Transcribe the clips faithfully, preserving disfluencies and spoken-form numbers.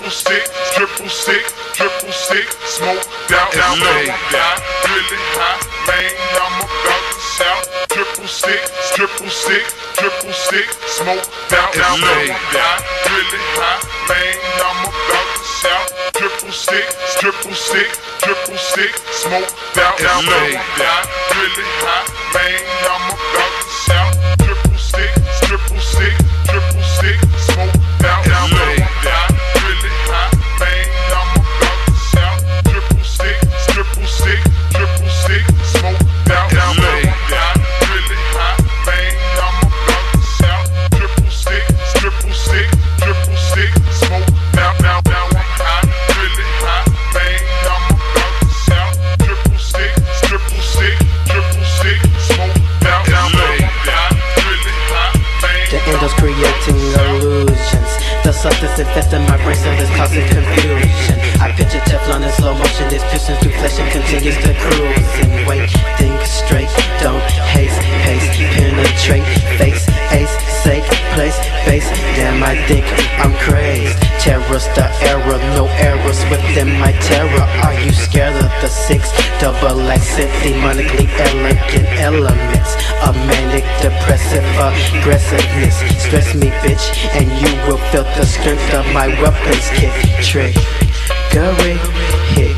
triple stick, triple stick, triple stick, smoked out, out, out, really high, man, I'm about to shout. Triple stick, triple stick, triple stick, smoked out, out, out, really high, man, I'm about to shout. Triple stick, triple stick, triple stick, smoked out, out, out, really high, man, I'm about to shout. Triple stick, triple stick, triple stick, smoked out, out, out, really high, man, I'm about to shout. Triple stick, triple stick, triple stick, smoked out, out, out, really high, man, I'm about to shout. Triple stick, triple stick, triple stick, smoked out, out, out, really high, man, I'm about to shout. Triple stick, triple stick, triple stick, smoked out, out, out, really high, man. The angels creating illusions. The substance infesting my brain, so it's causing confusion. I picture Teflon in slow motion, it's piercing through flesh and continues to cruise. And wait, think straight, don't haste, pace, penetrate, face, ace, sake, place, base. Damn, I think I'm crazed. Terror's the error, no errors within my terror. Are you scared of the six double accent, demonically elegant elements of manic depressive aggressiveness? Stress me, bitch, and you will feel the strength of my weapons kit. Trick, curry, hit,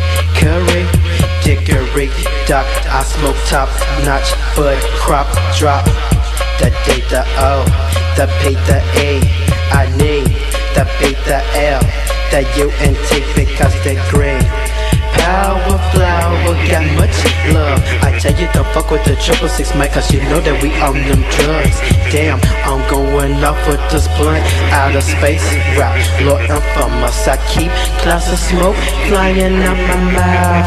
curry, dickery, doc. I smoke top notch, bud crop drop. The D, the O, the P, the E. I need the B, the L, the U, and T because they're green. Power flower, got much love. I tell you don't fuck with the triple six mic, cause you know that we on them drugs. Damn, I'm going off with this blunt. Out of space rap, Lord infamous. I keep clouds of smoke flying out my mouth.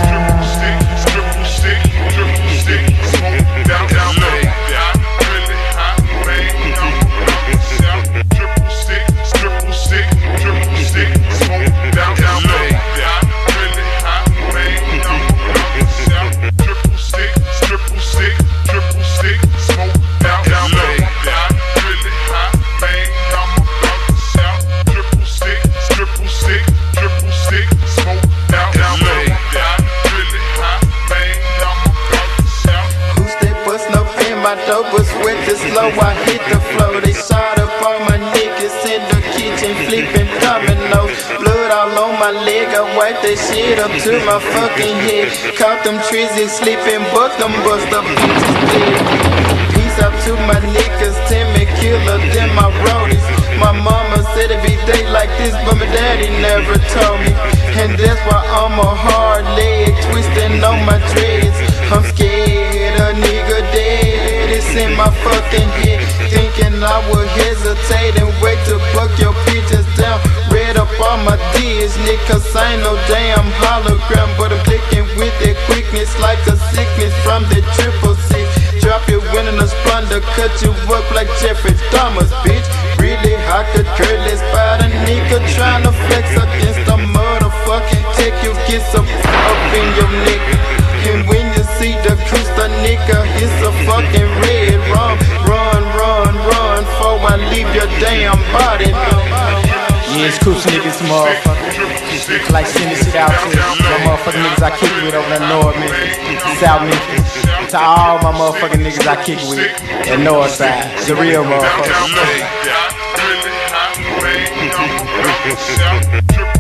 Triple stick, triple stick, smoked out, out, out, really high, man, I'm about to shout. Triple stick, triple stick, triple stick, smoked out, out, out, really high, man, I'm about to shout. Triple stick, triple stick, triple stick, smoked out, out, out, really high, man, I'm about to shout. Triple stick, triple stick, triple stick, smoked out, out, out, really high, man, I'm about to shout. Who's that bust no pin? My dope was wet this low, I hit the floor. They shot up all my niggas in the kitchen, flipping dominoes. Blood all on my leg, I wiped that shit up to my fucking head. Caught them trizzy sleeping, but them bust up bitches dead. Peace out to my niggas, Timmy Killer, them my roadies. My mama said it be day like this, but my daddy never told me. And that's why I'm a hard leg, twisting on my dreads. I'm scared a nigga dead, it's in my fucking head. Thinking I would hesitate and wait to buck your pictures down. Red up on my D's, nigga, I ain't no damn hologram, but I'm clicking with that quickness like a sickness from the triple six. Drop your win in a splendor, cut you up like Jeffrey Dahmer's, bitch. Really hot, could cureless by the nigga tryna flex against the motherfucker. Take you get some up in your neck. And when you see the cruise, the nigga, it's a fucking red rum. Run, run, run, before I leave your damn body. Yeah, it's Coochie niggas, motherfucker. Like sending shit out to my motherfucking niggas I kick with over there North Memphis, South Memphis. To all my motherfucking niggas I kick with at North Side. The real motherfuckers.